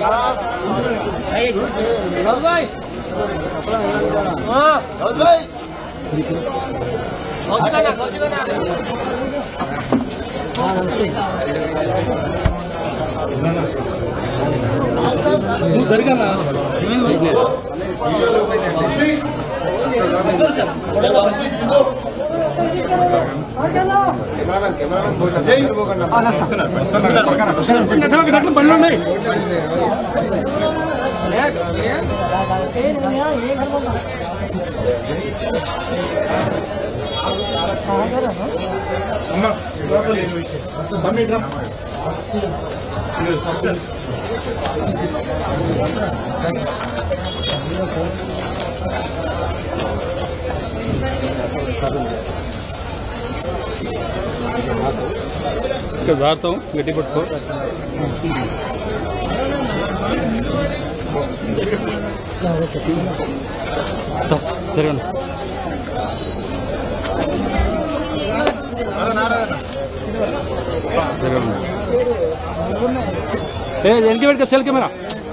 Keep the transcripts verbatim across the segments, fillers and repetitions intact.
ఇక్కడ దాడతాం గట్టి పట్టుకో జరగండి ఏ వెనక్కి పెట్టుకో సెల్ కెమెరా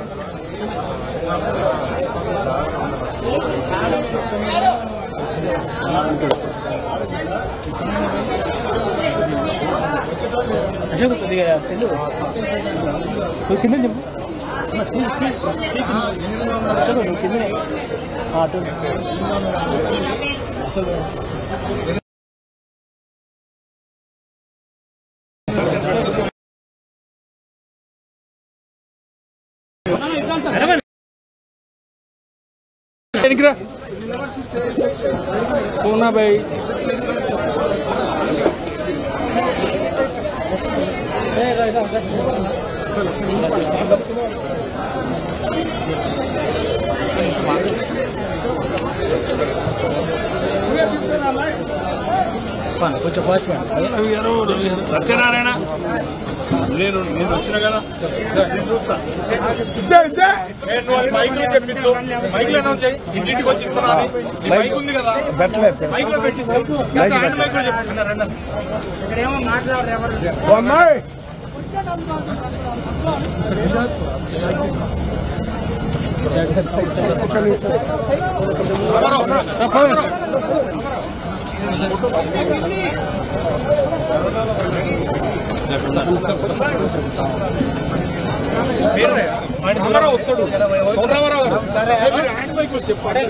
కొద్దిగా సెల్ కింద చెప్పు కింద पूना भाई కొంచెం ఫాస్ట్ సత్యనారాయణ నేను నేను వచ్చిన కదా మైక్లో చెప్పించు మైక్లో అనౌన్స్ చేయి ఇంటింటికి వచ్చి ఇస్తున్నా మైక్ ఉంది కదా మైక్లో పెట్టించు మైక్లో చెప్తున్నారండి ఇక్కడేమో మాట్లాడరు ఎవరు వస్తాడు సరే చెప్పాలి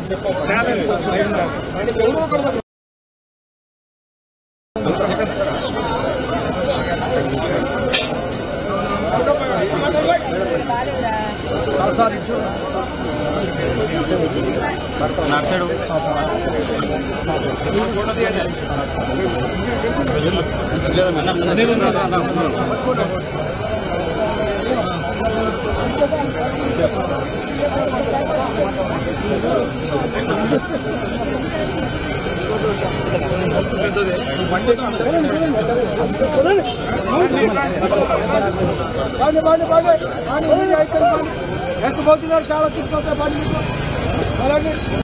చాలా